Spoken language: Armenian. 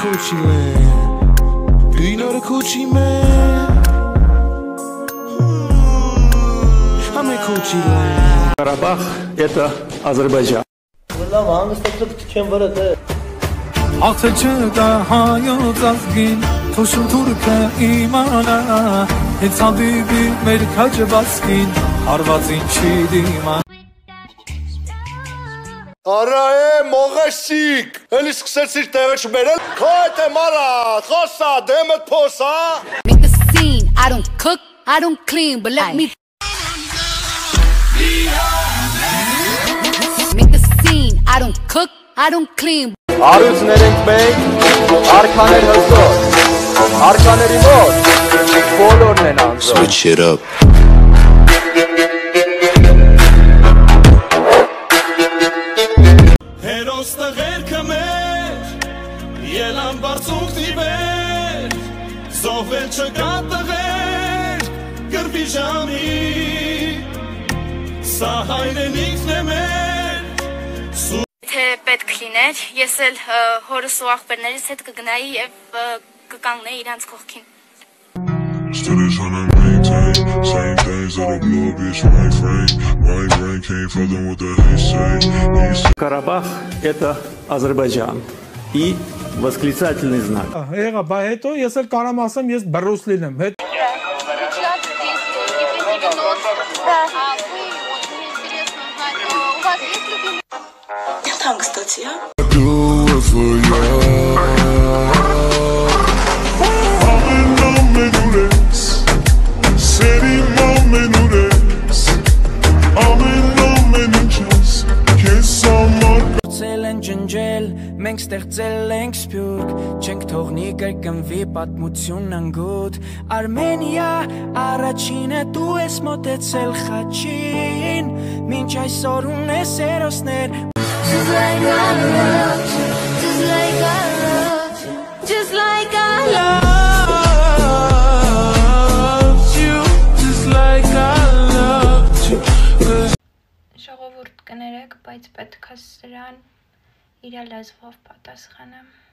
Coochie Land. Do you know the Coochie Man? I'm in Coochie Land. Карабах – это Азербайджан. Աղթեջը հայոց ազգին, թոշուն թուրքը իմանա, հենց հանդիպի մեր քաջը բասկին, հարվածին չի դիմա։ Արա մողեսիկ, էլի սկսեցիր տեղը չբերել, քո հետ եմ արա, խոսա, դեմդ փոսա։ Make a scene, I don't cook, I don't clean, but let me Make a scene, I don't cook, I don't clean. Արույցներ ենք մենք, արքաներ հզոր, արքաների մոտ, բոլորն են անձոր։ Switch it up. Հերոստը ղերքը մեր, ելան բարձունքնի վեր, զոհվել չկա տղեր, գրվի ժամի, սա հայրենիքն է մեր, Թե պետք լիներ, ես էլ հորս ու աղբերներից հետ կգնայի և կկանգնեի իրանց կողքին։ Still trying to maintain same things that'll blow up bitch my frame. My brain can't fathom what the hate say. Карабах – это Азербайджан. И восклицательный знак. Եղա, բա հետո ես էլ կարամ ասեմ, ես բռուս լինեմ, հետ։ Там, кстати, я. Do it for you. Ջնջել, մենք ստեղծել ենք սփյուռք, չենք թողնի կրկնվի պատմություն անգութ, Արմենիա առաջինը դու ես մոտեցել խաչին, մինչ այսօր ունես հերոսներ, Just like I love you, just like I love you, just like I love you, just like I love you. Ժողովուրդ կներեք, բայց պետք է սրան իր լեզվով պատասխանեմ։